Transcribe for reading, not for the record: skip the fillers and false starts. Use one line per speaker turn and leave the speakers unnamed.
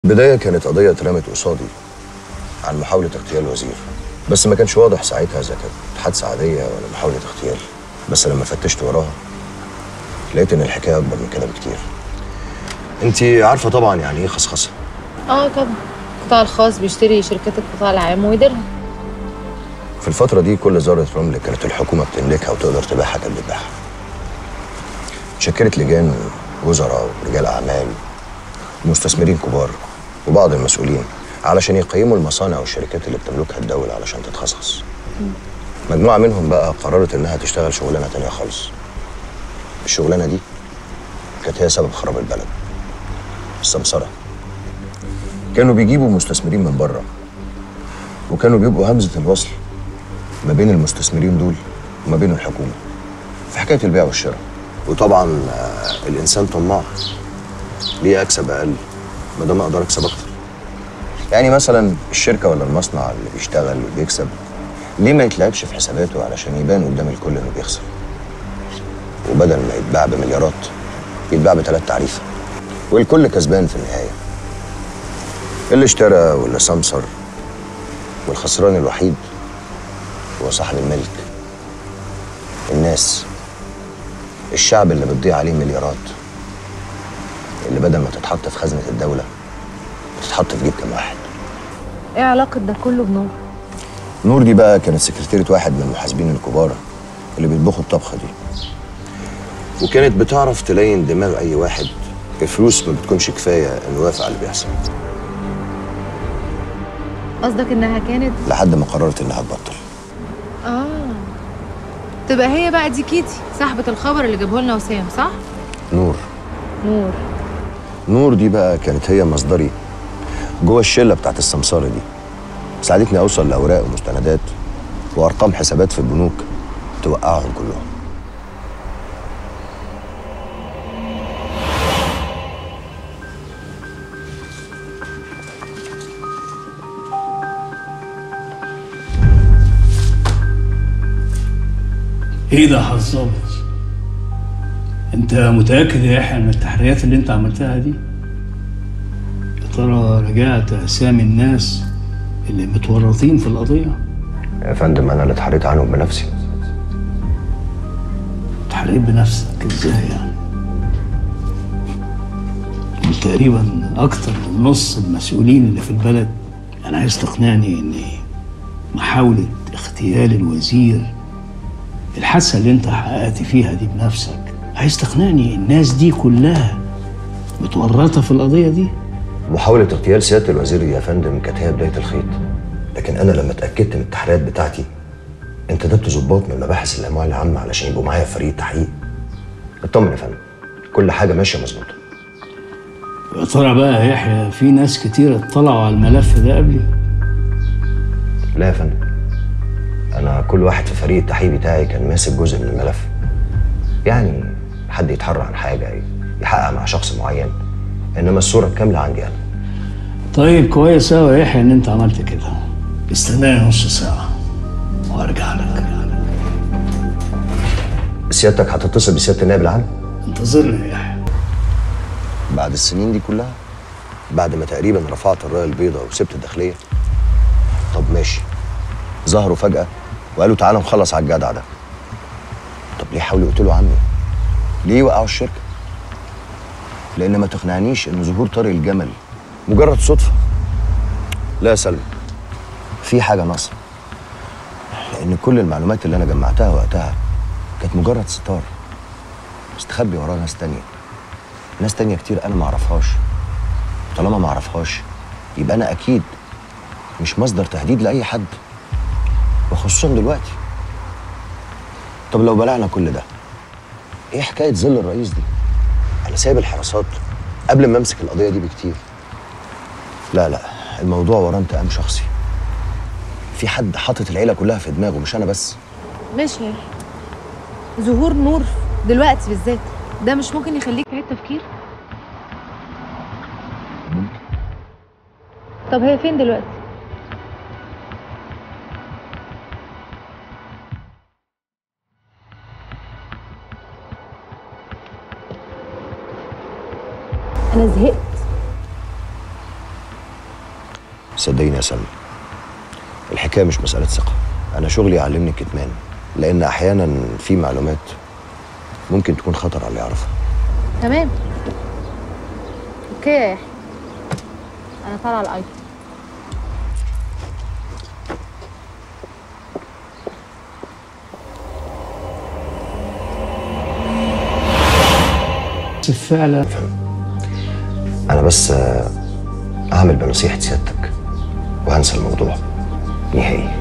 البداية كانت قضية اترمت قصادي عن محاولة اغتيال وزير، بس ما كانش واضح ساعتها إذا كانت حادثة عادية ولا محاولة اغتيال. بس لما فتشت وراها لقيت إن الحكاية أكبر من كده بكتير. أنت عارفة طبعا يعني إيه خصخصة؟
طبعا. القطاع الخاص بيشتري شركات القطاع العام ويديرها.
في الفترة دي كل ذرة رمل كانت الحكومة بتملكها وتقدر تبيعها كانت بتبيعها. شكلت لجان وزراء ورجال أعمال ومستثمرين كبار وبعض المسؤولين علشان يقيموا المصانع والشركات اللي بتملكها الدولة علشان تتخصص. مجموعة منهم بقى قررت إنها تشتغل شغلانة تانية خالص. الشغلانة دي كانت هي سبب خراب البلد، السمسرة. كانوا بيجيبوا مستثمرين من بره وكانوا بيبقوا همزة الوصل ما بين المستثمرين دول وما بين الحكومة في حكاية البيع والشراء. وطبعا الإنسان طماع، ليه أكسب أقل ما دام أقدر أكسب أكتر. يعني مثلا الشركة ولا المصنع اللي بيشتغل وبيكسب ليه ما يتلعبش في حساباته علشان يبان قدام الكل إنه بيخسر، وبدل ما يتباع بمليارات يتباع ب3 تعريفة والكل كسبان في النهاية. اللي اشترى واللي سمسر، والخسران الوحيد هو صاحب الملك. الناس، الشعب اللي بتضيع عليه مليارات، اللي بدل ما تتحط في خزنة الدولة بتتحط في جيب كام واحد.
ايه علاقة ده كله بنور؟
نور دي بقى كانت سكرتيرة واحد من المحاسبين الكبار اللي بيطبخوا الطبخة دي، وكانت بتعرف تلين دماغ أي واحد. الفلوس ما بتكونش كفاية إنه يوافق على اللي بيحصل.
قصدك انها كانت
لحد ما قررت إنها تبطل.
تبقى هي بقى دي كيتي صاحبة الخبر اللي جابه لنا وسام، صح؟
نور
نور
نور دي بقى كانت هي مصدري جوه الشلة بتاعت السمسارة دي. ساعدتني أوصل لأوراق ومستندات وأرقام حسابات في البنوك توقعهم كلهم.
ايه ده حظاظ؟ انت متأكد يا يحيى من التحريات اللي انت عملتها دي؟ يا ترى رجعت اسامي الناس اللي متورطين في القضية؟
يا فندم أنا اللي اتحريت عنهم بنفسي.
اتحريت بنفسك ازاي يعني؟ تقريبا اكتر من نص المسؤولين اللي في البلد. انا عايز تقنعني ان محاولة اغتيال الوزير، الحادثة اللي انت حققت فيها دي بنفسك، عايز تقنعني الناس دي كلها متورطة في القضية دي؟
محاولة اغتيال سيادة الوزير يا فندم كانت هي بداية الخيط، لكن أنا لما اتأكدت من التحريات بتاعتي انتدبت ضباط من مباحث الأموال العامة علشان يبقوا معايا في فريق التحقيق. اطمن يا فندم، كل حاجة ماشية مظبوطة.
يا ترى بقى يا يحيى في ناس كتير اطلعوا على الملف ده قبلي؟
لا يا فندم، أنا كل واحد في فريق التحقيق بتاعي كان ماسك جزء من الملف. يعني حد يتحرى عن حاجة يحقق مع شخص معين، إنما الصورة الكاملة عندي أنا.
طيب كويس أوي يا يحيى إن أنت عملت كده. استناني نص ساعة وأرجع لك.
سيادتك هتتصل بسيادة النائب العام؟
انتظرني يا يحيى.
بعد السنين دي كلها؟ بعد ما تقريبا رفعت الراية البيضاء وسبت الداخلية؟ طب ماشي، ظهروا فجأة وقالوا تعالى نخلص على الجدع ده. طب ليه حاولوا يقتلوا عمي؟ ليه يوقعوا الشركة؟ لأن ما تقنعنيش إن ظهور طارق الجمل مجرد صدفة. لا يا سلمى، في حاجة ناقصة، لأن كل المعلومات اللي أنا جمعتها وقتها كانت مجرد ستار مستخبي وراه ناس تانية كتير أنا ما أعرفهاش. طالما ما أعرفهاش يبقى أنا أكيد مش مصدر تهديد لأي حد، وخصوصا دلوقتي. طب لو بلعنا كل ده، ايه حكايه ظل الرئيس دي؟ انا سايب الحراسات قبل ما امسك القضيه دي بكتير. لا الموضوع وراه انتقام شخصي. في حد حاطط العيله كلها في دماغه، مش انا بس.
ماشي يا يحيى، ظهور نور دلوقتي بالذات ده مش ممكن يخليك تعيد تفكير؟
ممكن.
طب هي فين دلوقتي؟ أنا زهقت.
صدقيني يا سلمى، الحكايه مش مساله ثقه. انا شغلي يعلمني الكتمان، لان احيانا في معلومات ممكن تكون خطر على اللي يعرفها.
تمام. اوكي يا يحيى، انا طالعه الايفون.
فعلا
انا بس هعمل بنصيحه سيادتك وهنسى الموضوع نهائي.